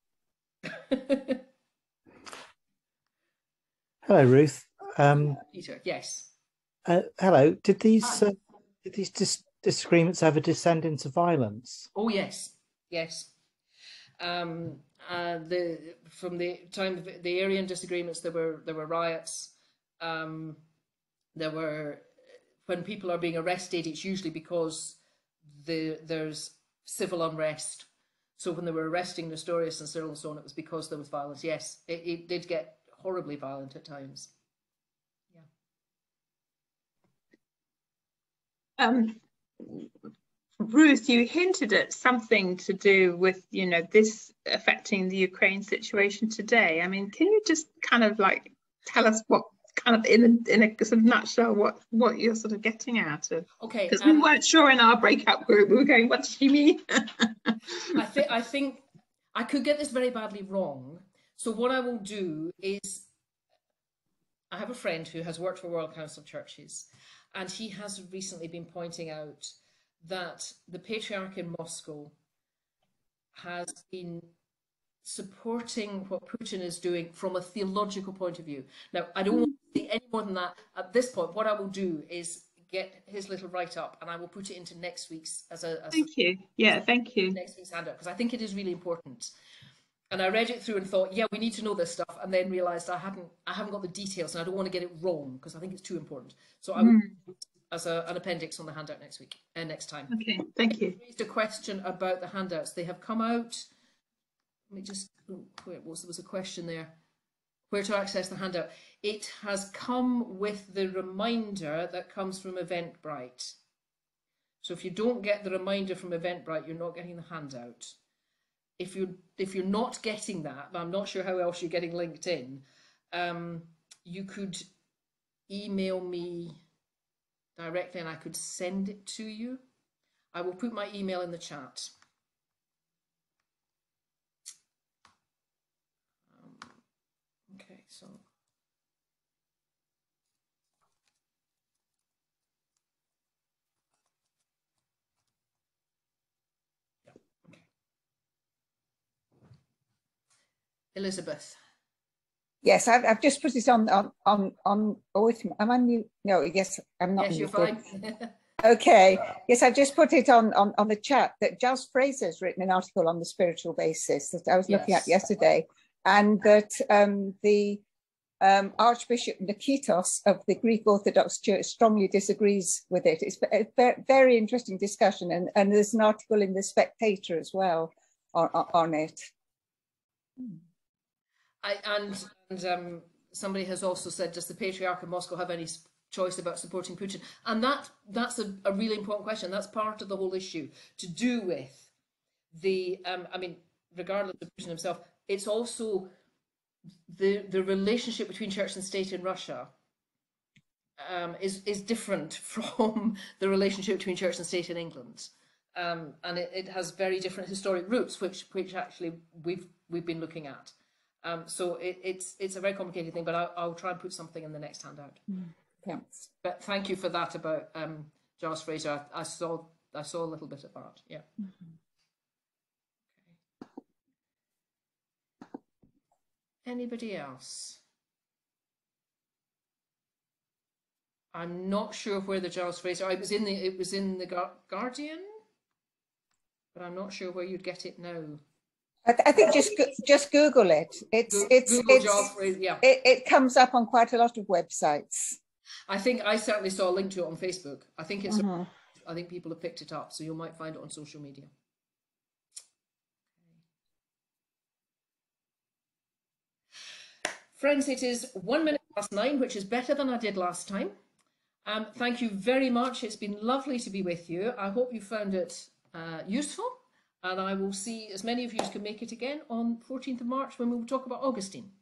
Hello, Ruth. Peter, yes. Hello. Did these disagreements ever descend into violence? Oh yes, yes. From the time of the Arian disagreements, there were riots. There were, when people are being arrested, it's usually because there's civil unrest. So when they were arresting Nestorius and Cyril and so on, it was because there was violence. Yes, it did get horribly violent at times. Yeah. Ruth, you hinted at something to do with, this affecting the Ukraine situation today. I mean, can you just kind of like tell us what kind of in a sort of nutshell what you're sort of getting at? Okay. Because we weren't sure in our breakout group. We were going, what does she mean? I think I could get this very badly wrong. So what I will do is, I have a friend who has worked for World Council of Churches, and he has recently been pointing out that the Patriarch in Moscow has been supporting what Putin is doing from a theological point of view. Now, I don't want to say any more than that at this point. What I will do is get his little write-up, and I will put it into next week's Thank you. Yeah, thank you. Next week's handout, because I think it is really important. And I read it through and thought, yeah, we need to know this stuff, and then realised I haven't got the details, and I don't want to get it wrong because I think it's too important. So I will as an appendix on the handout next week and next time. Okay, thank you. Raised a question about the handouts. They have come out. Let me just, there was a question there. Where to access the handout? It has come with the reminder that comes from Eventbrite. So if you don't get the reminder from Eventbrite, you're not getting the handout. If you're not getting that, I'm not sure how else you're getting linked in, you could email me directly and I could send it to you. I will put my email in the chat. Okay, so. Yeah, okay. Elizabeth. Yes, I've just put it on. Oh, am I mute? No, yes, I'm not. Yes, muted. you're fine. Okay. Yes, I've just put it on the chat that Giles Fraser's written an article on the spiritual basis that I was looking at yesterday, and that the Archbishop Nikitos of the Greek Orthodox Church strongly disagrees with it. It's a very interesting discussion, and there's an article in the Spectator as well on it. And somebody has also said, does the Patriarch of Moscow have any choice about supporting Putin? And that's a really important question. That's part of the whole issue to do with the, I mean, regardless of Putin himself, it's also the relationship between church and state in Russia is different from the relationship between church and state in England. And it has very different historic roots, which actually we've been looking at. So it's a very complicated thing, but I'll try and put something in the next handout. Thanks. But thank you for that about Giles Fraser. I saw a little bit of that. Yeah. Okay. Anybody else? I'm not sure where the Giles Fraser. It was in the Guardian, but I'm not sure where you'd get it now. I think just Google it. It comes up on quite a lot of websites. I think I certainly saw a link to it on Facebook. I think it's. I think people have picked it up, so you might find it on social media. Friends, it is 9:01, which is better than I did last time. Thank you very much. It's been lovely to be with you. I hope you found it useful. And I will see as many of you as can make it again on 14th of March when we will talk about Augustine.